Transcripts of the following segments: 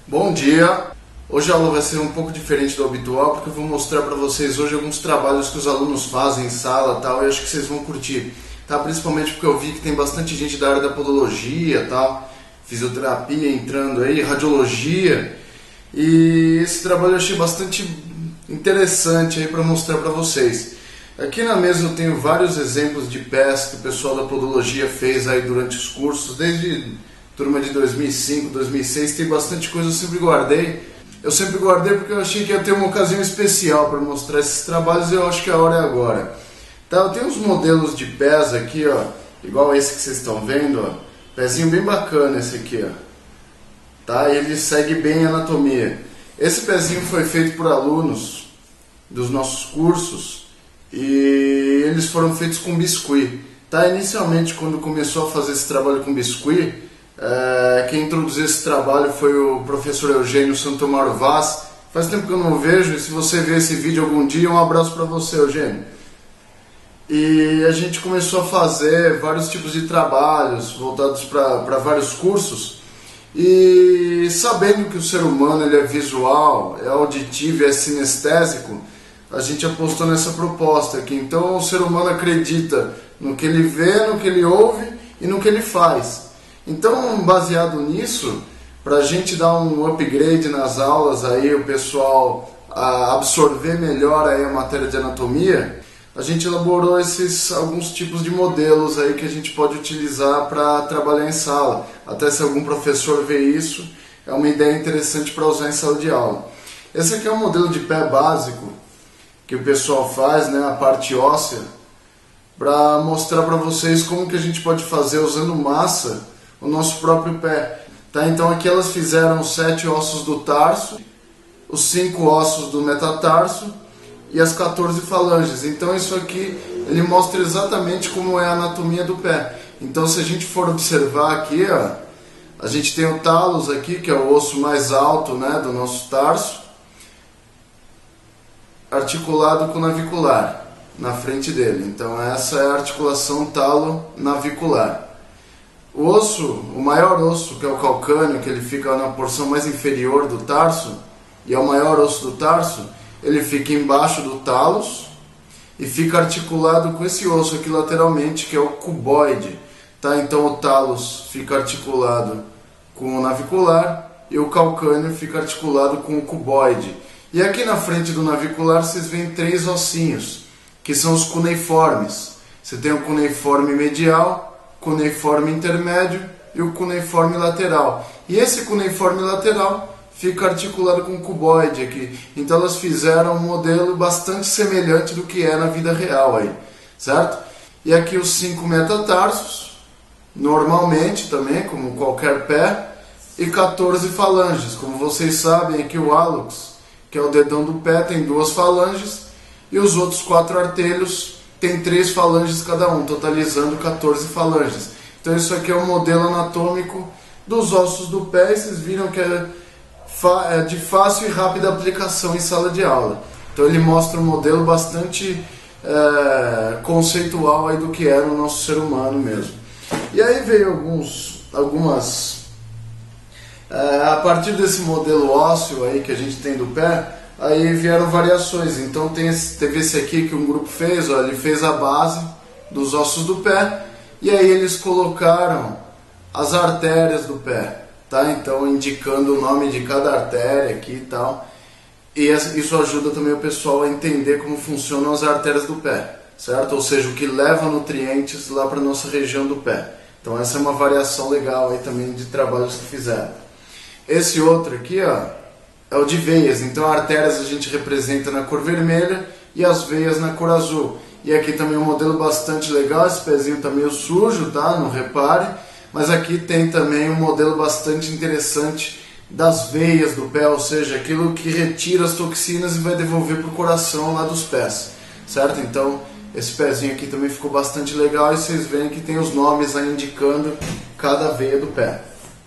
Bom dia! Hoje a aula vai ser um pouco diferente do habitual, porque eu vou mostrar para vocês hoje alguns trabalhos que os alunos fazem em sala e tal, e acho que vocês vão curtir, tá? Principalmente porque eu vi que tem bastante gente da área da podologia, tal, fisioterapia entrando aí, radiologia, e esse trabalho eu achei bastante interessante aí para mostrar para vocês. Aqui na mesa eu tenho vários exemplos de pés que o pessoal da podologia fez aí durante os cursos, desde turma de 2005, 2006, tem bastante coisa, eu sempre guardei porque eu achei que ia ter uma ocasião especial para mostrar esses trabalhos e eu acho que a hora é agora. Tá, eu tenho uns modelos de pés aqui, ó, igual esse que vocês estão vendo, ó, pezinho bem bacana esse aqui, ó. Tá, ele segue bem a anatomia. Esse pezinho foi feito por alunos dos nossos cursos e eles foram feitos com biscuit. Tá, inicialmente quando começou a fazer esse trabalho com biscuit, quem introduziu esse trabalho foi o professor Eugênio Santomaro Vaz. Faz tempo que eu não vejo, e se você ver esse vídeo algum dia, um abraço para você, Eugênio. E a gente começou a fazer vários tipos de trabalhos voltados para vários cursos, e sabendo que o ser humano ele é visual, é auditivo e é sinestésico, a gente apostou nessa proposta aqui. Então o ser humano acredita no que ele vê, no que ele ouve e no que ele faz. Então, baseado nisso, para a gente dar um upgrade nas aulas, aí, o pessoal absorver melhor aí a matéria de anatomia, a gente elaborou alguns tipos de modelos aí que a gente pode utilizar para trabalhar em sala. Até se algum professor vê isso, é uma ideia interessante para usar em sala de aula. Esse aqui é um modelo de pé básico que o pessoal faz, né, a parte óssea, para mostrar para vocês como que a gente pode fazer usando massa o nosso próprio pé. Tá? Então aqui elas fizeram os 7 ossos do tarso, os 5 ossos do metatarso e as 14 falanges. Então isso aqui ele mostra exatamente como é a anatomia do pé. Então se a gente for observar aqui, ó, a gente tem o talos aqui, que é o osso mais alto, né, do nosso tarso, articulado com o navicular na frente dele. Então essa é a articulação talo-navicular. O osso, o maior osso, que é o calcâneo, que ele fica na porção mais inferior do tarso, e é o maior osso do tarso, ele fica embaixo do talos e fica articulado com esse osso aqui lateralmente, que é o cuboide. Tá? Então o talos fica articulado com o navicular e o calcâneo fica articulado com o cuboide. E aqui na frente do navicular vocês veem 3 ossinhos, que são os cuneiformes. Você tem o cuneiforme medial, cuneiforme intermédio e o cuneiforme lateral. E esse cuneiforme lateral fica articulado com o cuboide aqui. Então elas fizeram um modelo bastante semelhante do que é na vida real aí, certo? E aqui os 5 metatarsos, normalmente também, como qualquer pé, e 14 falanges. Como vocês sabem, aqui o hálux, que é o dedão do pé, tem 2 falanges, e os outros 4 artelhos tem 3 falanges cada um, totalizando 14 falanges. Então isso aqui é um modelo anatômico dos ossos do pé, e vocês viram que é de fácil e rápida aplicação em sala de aula. Então ele mostra um modelo bastante conceitual aí do que era o nosso ser humano mesmo. E aí veio a partir desse modelo ósseo aí que a gente tem do pé, aí vieram variações. Então teve esse aqui que um grupo fez, ó, ele fez a base dos ossos do pé, e aí eles colocaram as artérias do pé, tá? Então indicando o nome de cada artéria aqui e tal. E isso ajuda também o pessoal a entender como funcionam as artérias do pé, certo? Ou seja, o que leva nutrientes lá para a nossa região do pé. Então essa é uma variação legal aí também de trabalhos que fizeram. Esse outro aqui, ó, é o de veias. Então artérias a gente representa na cor vermelha e as veias na cor azul. E aqui também um modelo bastante legal. Esse pezinho tá meio sujo, tá? Não repare. Mas aqui tem também um modelo bastante interessante das veias do pé, ou seja, aquilo que retira as toxinas e vai devolver para o coração lá dos pés, certo? Então esse pezinho aqui também ficou bastante legal, e vocês veem que tem os nomes aí indicando cada veia do pé.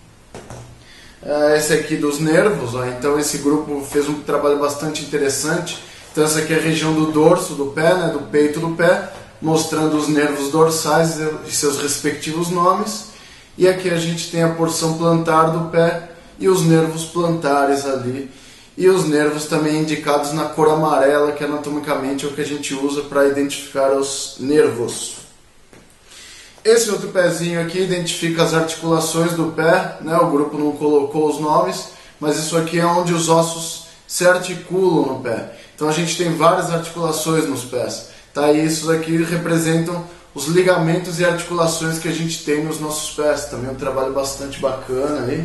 Esse aqui dos nervos, ó. Então esse grupo fez um trabalho bastante interessante. Então essa aqui é a região do dorso do pé, né, do peito do pé, mostrando os nervos dorsais e seus respectivos nomes. E aqui a gente tem a porção plantar do pé, e os nervos plantares ali, e os nervos também indicados na cor amarela, que anatomicamente é o que a gente usa para identificar os nervos. Esse outro pezinho aqui identifica as articulações do pé, né? O grupo não colocou os nomes, mas isso aqui é onde os ossos se articulam no pé. Então a gente tem várias articulações nos pés, tá? E isso aqui representam os ligamentos e articulações que a gente tem nos nossos pés. Também é um trabalho bastante bacana aí.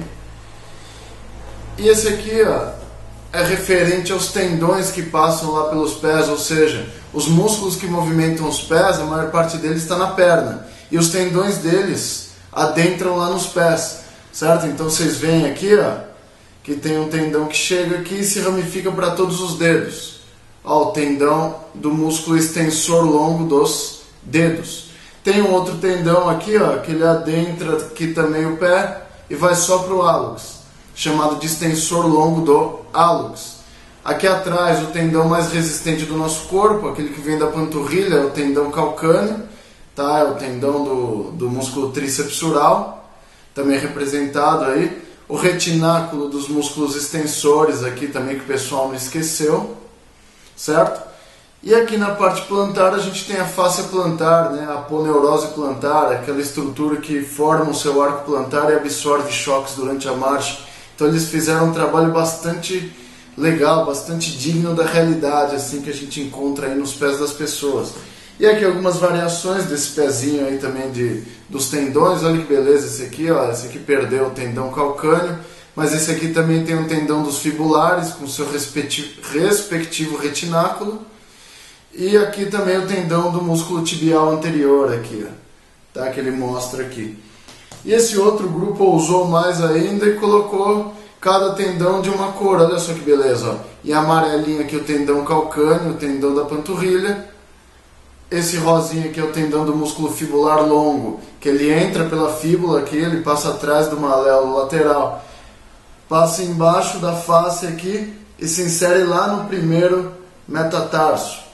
E esse aqui, ó, é referente aos tendões que passam lá pelos pés, ou seja, os músculos que movimentam os pés, a maior parte deles está na perna, e os tendões deles adentram lá nos pés, certo? Então vocês veem aqui, ó, que tem um tendão que chega aqui e se ramifica para todos os dedos. Ó, o tendão do músculo extensor longo dos dedos. Tem um outro tendão aqui, ó, que ele adentra aqui também o pé e vai só para o hálux, chamado de extensor longo do hálux. Aqui atrás, o tendão mais resistente do nosso corpo, aquele que vem da panturrilha, é o tendão calcâneo, tá? É o tendão do músculo tricepsural, também representado aí. O retináculo dos músculos extensores aqui também, que o pessoal não esqueceu, certo? E aqui na parte plantar a gente tem a fáscia plantar, né? A aponeurose plantar, aquela estrutura que forma o seu arco plantar e absorve choques durante a marcha. Então eles fizeram um trabalho bastante legal, bastante digno da realidade, assim, que a gente encontra aí nos pés das pessoas. E aqui algumas variações desse pezinho aí também dos tendões. Olha que beleza esse aqui, ó. Esse aqui perdeu o tendão calcâneo, mas esse aqui também tem um tendão dos fibulares com seu respectivo retináculo. E aqui também o tendão do músculo tibial anterior aqui, ó, tá? Que ele mostra aqui. E esse outro grupo ousou mais ainda e colocou cada tendão de uma cor. Olha só que beleza, ó. E amarelinho aqui o tendão calcâneo, o tendão da panturrilha. Esse rosinho aqui é o tendão do músculo fibular longo, que ele entra pela fíbula aqui, ele passa atrás do maléolo lateral, passa embaixo da face aqui e se insere lá no primeiro metatarso.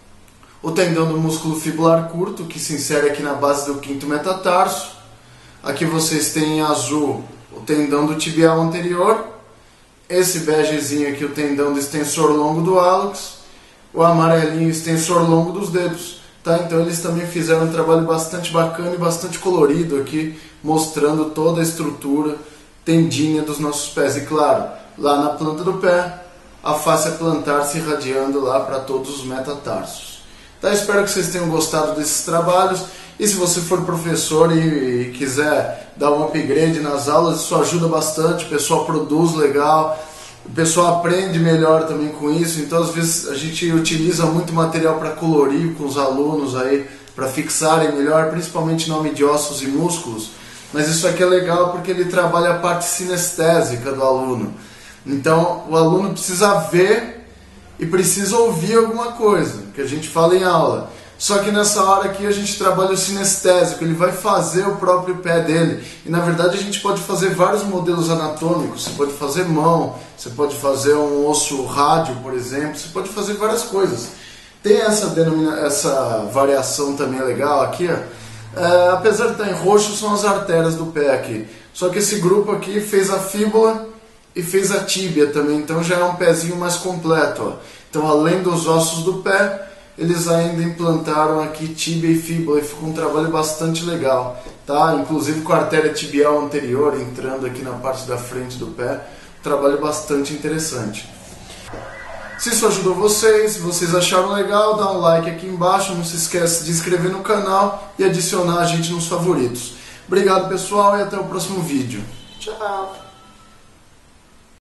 O tendão do músculo fibular curto, que se insere aqui na base do quinto metatarso. Aqui vocês têm em azul o tendão do tibial anterior. Esse begezinho aqui, o tendão do extensor longo do hálux. O amarelinho, extensor longo dos dedos. Tá? Então eles também fizeram um trabalho bastante bacana e bastante colorido aqui, mostrando toda a estrutura tendínea dos nossos pés. E claro, lá na planta do pé, a fáscia plantar se irradiando lá para todos os metatarsos. Tá? Espero que vocês tenham gostado desses trabalhos. E se você for professor e quiser dar um upgrade nas aulas, isso ajuda bastante, o pessoal produz legal, o pessoal aprende melhor também com isso. Então às vezes a gente utiliza muito material para colorir com os alunos aí, para fixarem melhor, principalmente nome de ossos e músculos. Mas isso aqui é legal porque ele trabalha a parte sinestésica do aluno. Então o aluno precisa ver e precisa ouvir alguma coisa que a gente fala em aula. Só que nessa hora aqui a gente trabalha o sinestésico, ele vai fazer o próprio pé dele. E na verdade a gente pode fazer vários modelos anatômicos, você pode fazer mão, você pode fazer um osso rádio, por exemplo, você pode fazer várias coisas. Tem essa variação também legal aqui, ó. Apesar de estar em roxo, são as artérias do pé aqui. Só que esse grupo aqui fez a fíbula e fez a tíbia também, então já é um pezinho mais completo, ó. Então além dos ossos do pé, eles ainda implantaram aqui tíbia e fíbula e ficou um trabalho bastante legal, tá? Inclusive com a artéria tibial anterior entrando aqui na parte da frente do pé, um trabalho bastante interessante. Se isso ajudou vocês, se vocês acharam legal, dá um like aqui embaixo, não se esqueça de se inscrever no canal e adicionar a gente nos favoritos. Obrigado pessoal e até o próximo vídeo. Tchau!